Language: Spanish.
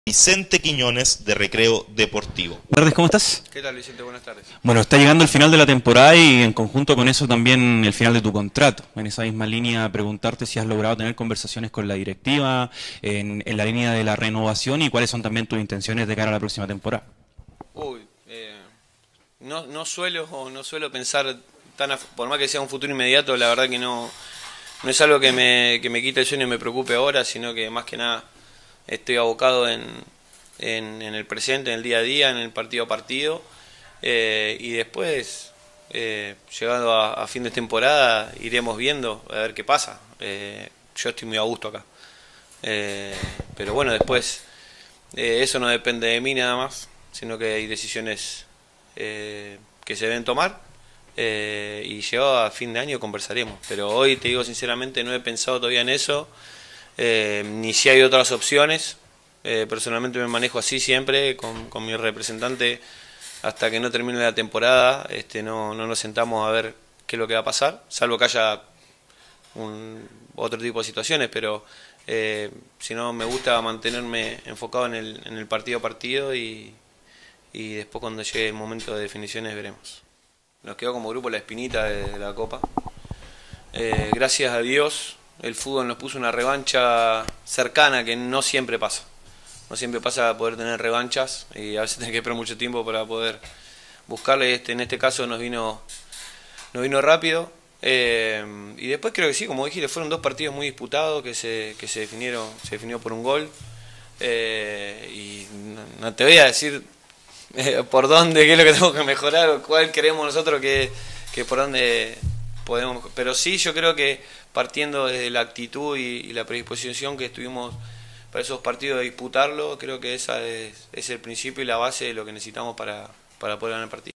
Vicente Quiñones de Recreo Deportivo. Verdes, ¿cómo estás? ¿Qué tal, Vicente? Buenas tardes. Bueno, está llegando el final de la temporada y en conjunto con eso también el final de tu contrato. En esa misma línea, preguntarte si has logrado tener conversaciones con la directiva en la línea de la renovación y cuáles son también tus intenciones de cara a la próxima temporada. Uy, no suelo pensar por más que sea un futuro inmediato, la verdad que no es algo que me quite el sueño y me preocupe ahora, sino que más que nada estoy abocado en el presente, en el día a día, en el partido a partido, y después, llegando a fin de temporada, iremos viendo a ver qué pasa. Yo estoy muy a gusto acá. Pero bueno, después eso no depende de mí nada más, sino que hay decisiones que se deben tomar, y llegado a fin de año conversaremos. Pero hoy te digo sinceramente, no he pensado todavía en eso, ni si hay otras opciones. Personalmente me manejo así siempre con mi representante hasta que no termine la temporada. No nos sentamos a ver qué es lo que va a pasar, salvo que haya otro tipo de situaciones, pero si no, me gusta mantenerme enfocado en el partido a partido, y después cuando llegue el momento de definiciones veremos. Nos quedó como grupo la espinita de la Copa. Gracias a Dios el fútbol nos puso una revancha cercana, que no siempre pasa. No siempre pasa poder tener revanchas y a veces tenés que esperar mucho tiempo para poder buscarle. En este caso nos vino rápido. Y después creo que sí, como dijiste, fueron dos partidos muy disputados que se definió por un gol. Y no te voy a decir por dónde, qué es lo que tengo que mejorar o cuál creemos nosotros que por dónde podemos. Pero sí, yo creo que partiendo desde la actitud y la predisposición que estuvimos para esos partidos de disputarlo, creo que esa es el principio y la base de lo que necesitamos para poder ganar el partido.